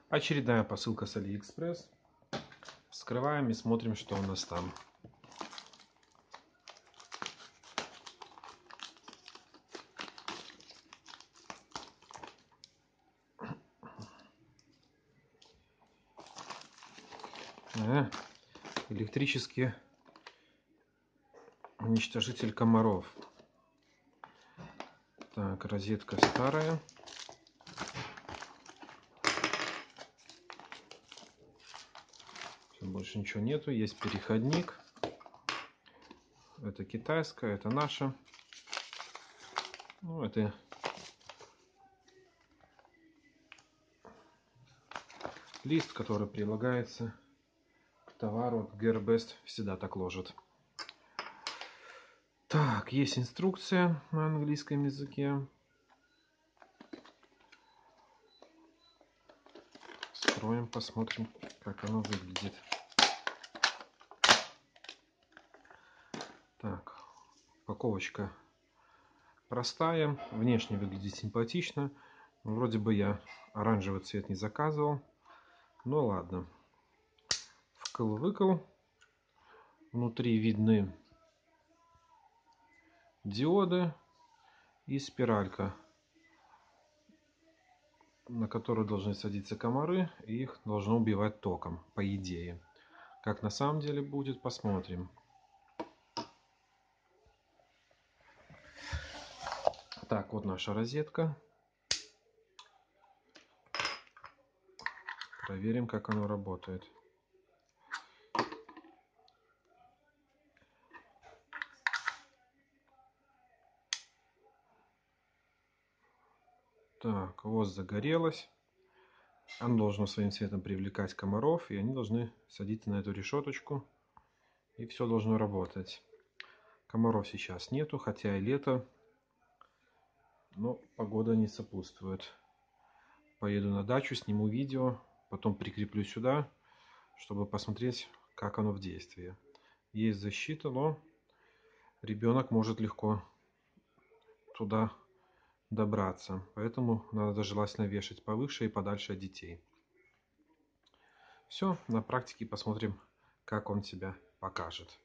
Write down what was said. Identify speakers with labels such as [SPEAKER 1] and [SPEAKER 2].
[SPEAKER 1] Очередная посылка с AliExpress. Вскрываем и смотрим, что у нас там. Электрический уничтожитель комаров. Так, розетка старая. Больше ничего нету. Есть переходник. Это китайская, это наша. Ну, это лист, который прилагается к товару. Gearbest всегда так ложит. Так, есть инструкция на английском языке. Вскроем, посмотрим, как оно выглядит. Так, упаковочка простая, внешне выглядит симпатично. Вроде бы я оранжевый цвет не заказывал, но ладно. Вкл-выкл. Внутри видны диоды и спиралька, на которую должны садиться комары, и их должно убивать током, по идее. Как на самом деле будет, посмотрим. Так, вот наша розетка. Проверим, как оно работает. Так, вот загорелась. Оно должно своим цветом привлекать комаров, и они должны садиться на эту решеточку, и все должно работать. Комаров сейчас нету, хотя и лето, но погода не сопутствует. Поеду на дачу, сниму видео, потом прикреплю сюда, чтобы посмотреть, как оно в действии. Есть защита, но ребенок может легко туда добраться, поэтому надо желательно вешать повыше и подальше от детей. Все, на практике посмотрим, как он себя покажет.